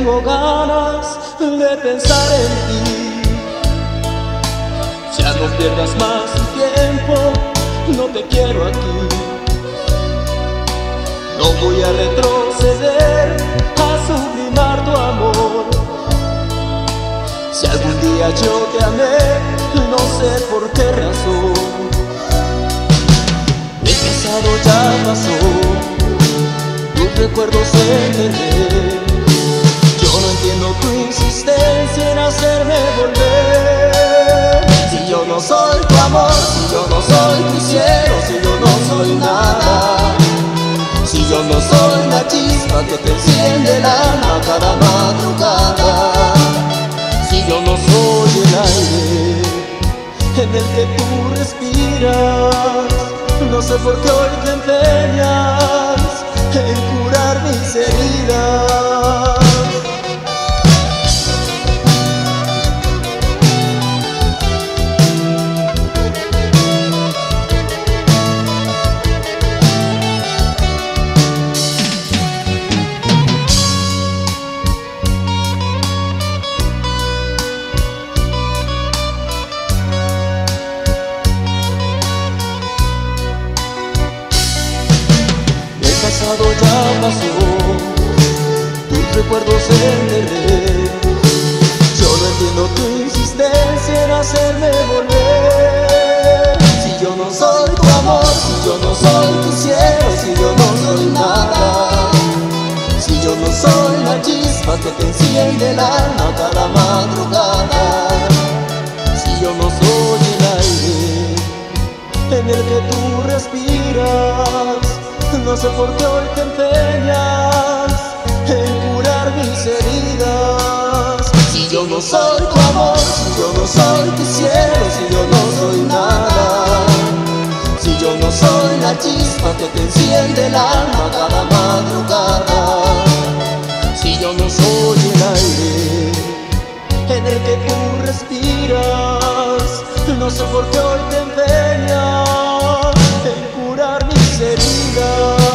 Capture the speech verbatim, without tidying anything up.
tengo ganas de pensar en ti. Ya no pierdas más tiempo, no te quiero aquí. No voy a retroceder a sublimar tu amor. Si algún día yo te amé, no sé por qué razón. El pasado ya pasó, tus recuerdos enterré. Yo no entiendo tu insistencia en hacerme volver. Si yo no soy tu amor, si yo no soy tu cielo, si yo no soy nada, si yo no soy la chispa que te enciende el alma cada madrugada, si yo no soy el aire en el que tú respiras, no sé por qué hoy te empeñas en curar mis heridas. El pasado ya pasó, tus recuerdos enterré. Yo no entiendo tu insistencia en hacerme volver. Si yo no soy tu amor, si yo no soy tu cielo, si yo no soy nada, si yo no soy la chispa que te enciende el alma cada madrugada, si yo no soy el aire en el que tú respiras, no sé por qué hoy te empeñas en curar mis heridas. Si yo no soy tu amor, si yo no soy tu cielo, si yo no soy nada, si yo no soy la chispa que te enciende el alma cada madrugada, si yo no soy el aire en el que tú respiras, no sé por qué hoy te empeñas en curar mis heridas.